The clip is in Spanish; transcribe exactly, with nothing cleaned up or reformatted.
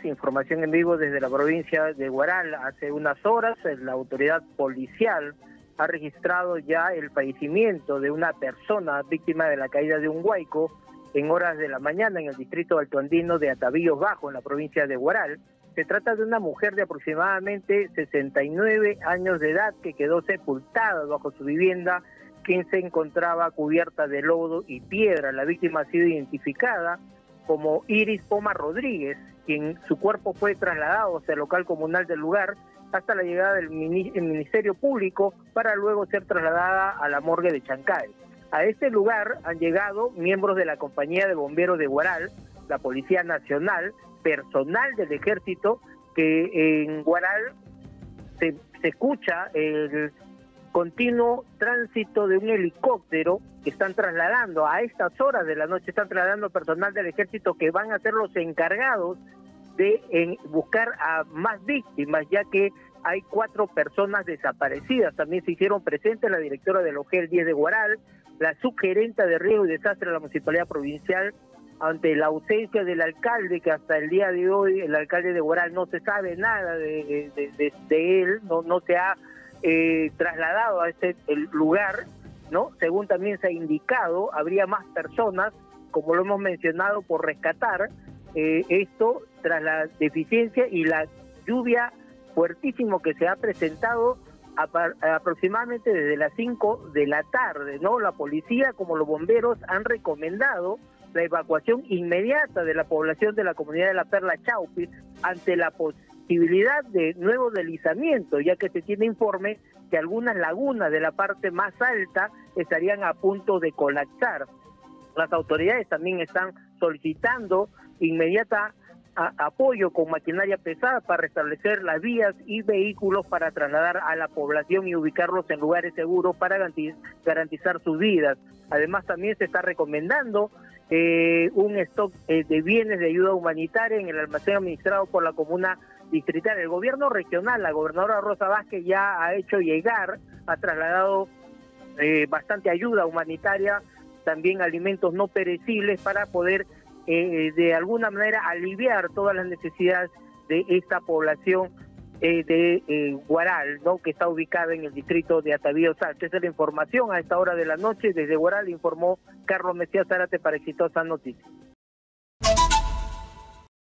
información en vivo desde la provincia de Huaral. Hace unas horas la autoridad policial ha registrado ya el fallecimiento de una persona víctima de la caída de un huaico en horas de la mañana en el distrito altoandino de Atavíos Bajo, en la provincia de Huaral. Se trata de una mujer de aproximadamente sesenta y nueve años de edad que quedó sepultada bajo su vivienda, quien se encontraba cubierta de lodo y piedra. La víctima ha sido identificada como Iris Poma Rodríguez, quien su cuerpo fue trasladado hacia el local comunal del lugar hasta la llegada del Ministerio Público para luego ser trasladada a la morgue de Chancay. A este lugar han llegado miembros de la Compañía de Bomberos de Huaral, la Policía Nacional, personal del Ejército, que en Huaral se, se escucha el continuo tránsito de un helicóptero que están trasladando a estas horas de la noche, están trasladando personal del Ejército que van a ser los encargados de en, buscar a más víctimas, ya que hay cuatro personas desaparecidas. También se hicieron presentes la directora del O G E L diez de Huaral, la subgerenta de riesgo y desastre de la Municipalidad Provincial, ante la ausencia del alcalde, que hasta el día de hoy el alcalde de Huaral no se sabe nada de, de, de, de él, no, no se ha eh, trasladado a este el lugar, ¿no? Según también se ha indicado, habría más personas, como lo hemos mencionado, por rescatar, eh, esto tras la deficiencia y la lluvia fuertísimo que se ha presentado a, a, aproximadamente desde las cinco de la tarde, ¿no? La policía como los bomberos han recomendado la evacuación inmediata de la población de la comunidad de La Perla Chaupi ante la posibilidad de nuevo deslizamiento, ya que se tiene informe que algunas lagunas de la parte más alta estarían a punto de colapsar. Las autoridades también están solicitando inmediata a, apoyo con maquinaria pesada para restablecer las vías y vehículos para trasladar a la población y ubicarlos en lugares seguros para garantizar sus vidas. Además, también se está recomendando eh, un stock eh, de bienes de ayuda humanitaria en el almacén administrado por la comuna distrital. El gobierno regional, la gobernadora Rosa Vázquez, ya ha hecho llegar, ha trasladado eh, bastante ayuda humanitaria, también alimentos no perecibles para poder eh, de alguna manera aliviar todas las necesidades de esta población eh, de eh, Huaral, ¿no? Que está ubicada en el distrito de Atavíos Alto. Esa es la información a esta hora de la noche. Desde Huaral informó Carlos Mesías Zárate para Exitosa Noticias.